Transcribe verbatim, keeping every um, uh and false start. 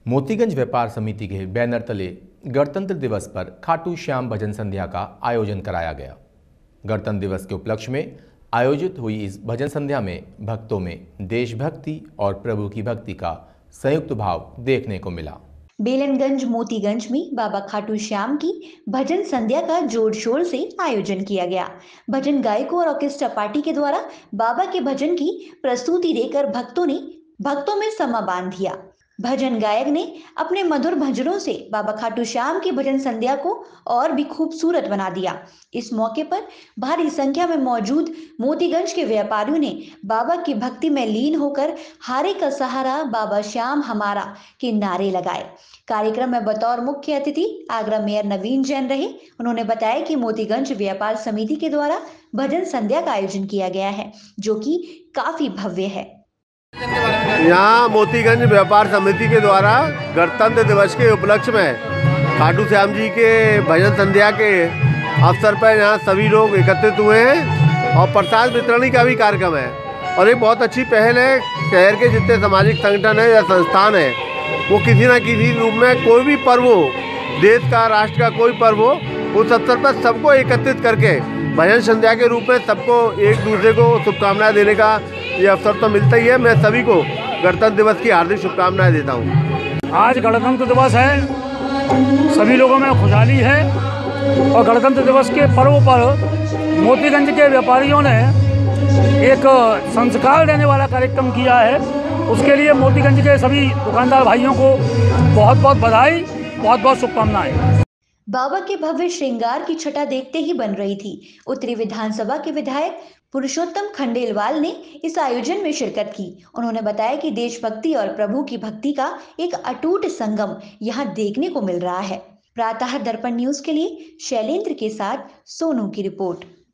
मोतीगंज व्यापार समिति के बैनर तले गणतंत्र दिवस पर खाटू श्याम भजन संध्या का आयोजन कराया गया। गणतंत्र दिवस के उपलक्ष्य में आयोजित हुई इस भजन संध्या में भक्तों में देशभक्ति और प्रभु की भक्ति का संयुक्त भाव देखने को मिला। बेलनगंज मोतीगंज में बाबा खाटू श्याम की भजन संध्या का जोर शोर से आयोजन किया गया। भजन गायकों और ऑर्केस्ट्रा पार्टी के द्वारा बाबा के भजन की प्रस्तुति देकर भक्तों ने भक्तों में समा बांध दिया। भजन गायक ने अपने मधुर भजनों से बाबा खाटू श्याम की भजन संध्या को और भी खूबसूरत बना दिया। इस मौके पर भारी संख्या में मौजूद मोतीगंज के व्यापारियों ने बाबा की भक्ति में लीन होकर हारे का सहारा बाबा श्याम हमारा के नारे लगाए। कार्यक्रम में बतौर मुख्य अतिथि आगरा मेयर नवीन जैन रहे। उन्होंने बताया कि मोतीगंज व्यापार समिति के द्वारा भजन संध्या का आयोजन किया गया है, जो कि काफी भव्य है। यहाँ मोतीगंज व्यापार समिति के द्वारा गणतंत्र दिवस के उपलक्ष्य में खाटू श्याम जी के भजन संध्या के अवसर पर यहाँ सभी लोग एकत्रित हुए हैं और प्रसाद वितरण का भी कार्यक्रम है। और ये बहुत अच्छी पहल है। शहर के जितने सामाजिक संगठन है या संस्थान है, वो किसी न किसी रूप में कोई भी पर्व हो, देश का राष्ट्र का कोई पर्व हो, उस अवसर पर सबको एकत्रित करके भजन संध्या के रूप में सबको एक दूसरे को शुभकामनाएं देने का ये अवसर तो मिलता ही है। मैं सभी को गणतंत्र दिवस की हार्दिक शुभकामनाएं देता हूँ। आज गणतंत्र दिवस है, सभी लोगों में खुशहाली है और गणतंत्र दिवस के पर्व पर मोतीगंज के व्यापारियों ने एक संस्कार देने वाला कार्यक्रम किया है। उसके लिए मोतीगंज के सभी दुकानदार भाइयों को बहुत बहुत बधाई, बहुत बहुत शुभकामनाएं। बाबा के भव्य श्रृंगार की छटा देखते ही बन रही थी। उत्तरी विधानसभा के विधायक पुरुषोत्तम खंडेलवाल ने इस आयोजन में शिरकत की। उन्होंने बताया कि देशभक्ति और प्रभु की भक्ति का एक अटूट संगम यहां देखने को मिल रहा है। प्रातः दर्पण न्यूज के लिए शैलेंद्र के साथ सोनू की रिपोर्ट।